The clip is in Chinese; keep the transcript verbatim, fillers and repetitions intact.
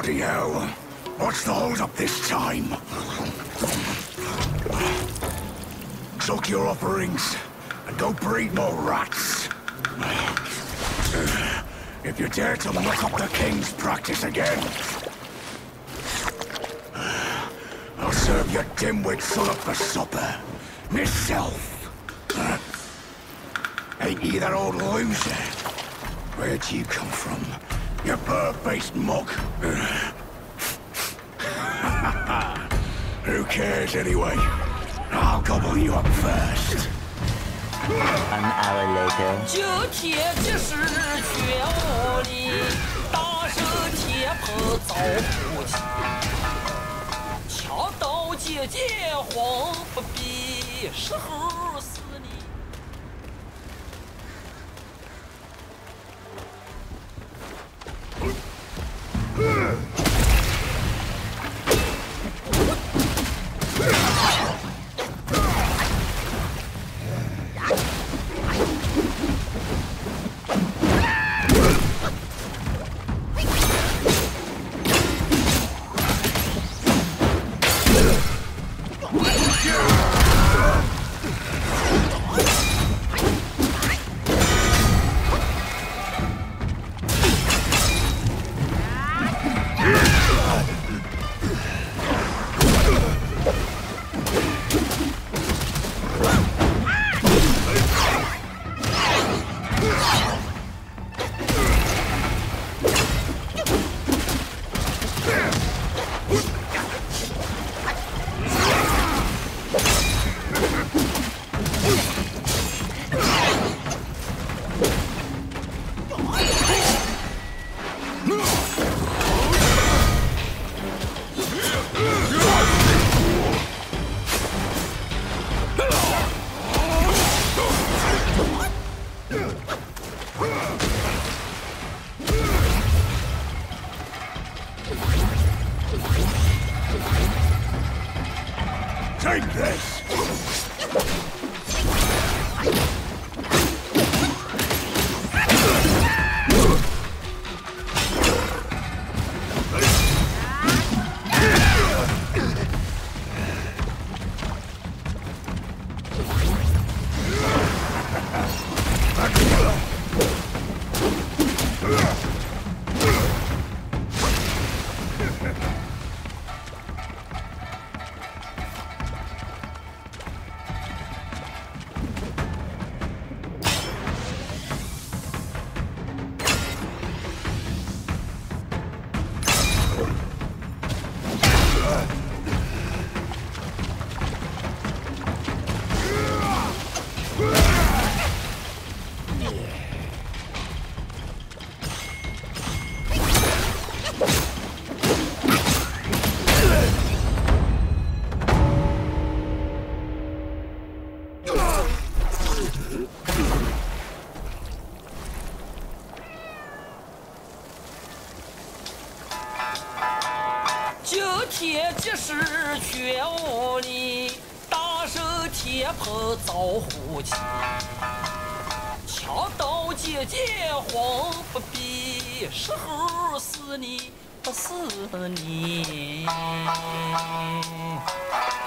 Bloody hell! What's the hold up this time? Suck your offerings and go breed more rats. If you dare to muck up the king's practice again, I'll serve your dimwit son up for supper, myself. Ain't you that old loser? Where'd you come from, you bird-faced mug? Who cares anyway? I'll gobble you up first. An hour later. 九铁即是绝无力，大手铁盆遭夫妻。敲刀姐姐慌不必，时候死你。 Take this! 九铁即是绝无力，大手铁盆遭夫妻。敲刀姐姐慌不必，时候死你不死你。